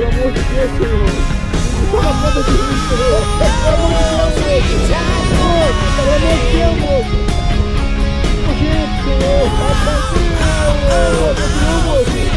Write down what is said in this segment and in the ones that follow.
pelo amor de Deus, Senhor. Toma conta de mim, Senhor. Pelo amor de Deus, moço. Pelo amor de Deus, moço. Urgente, Senhor. Vai tranquilo. Continua, moço.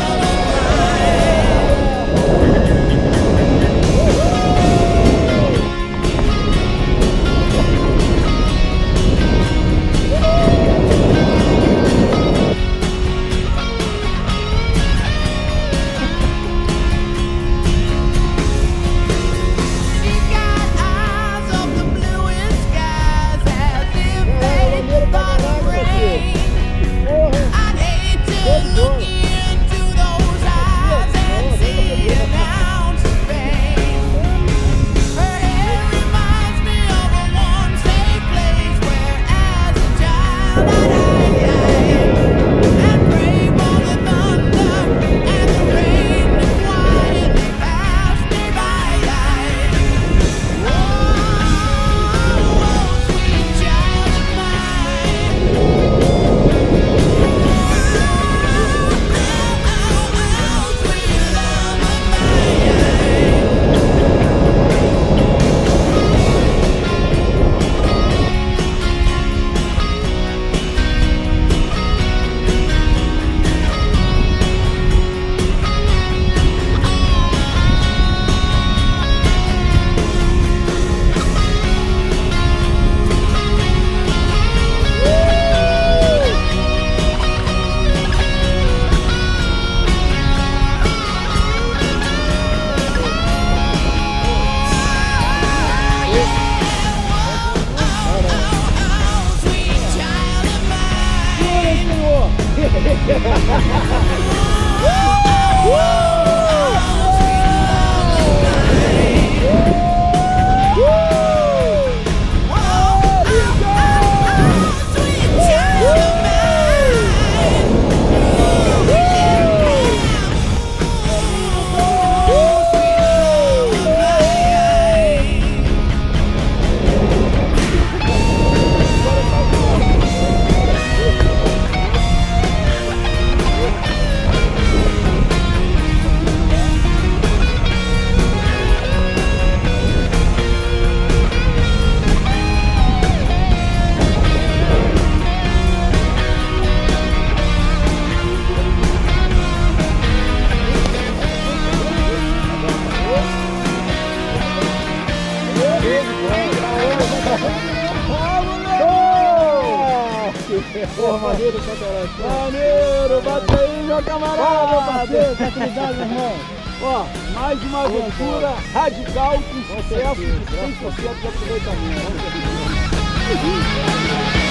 Porra, maneiro, Catarata. Maneiro, bate aí, meu camarada, meu parceiro. Tranquilidade, meu irmão. Ó, mais uma aventura radical com sucesso, 100% de aproveitamento.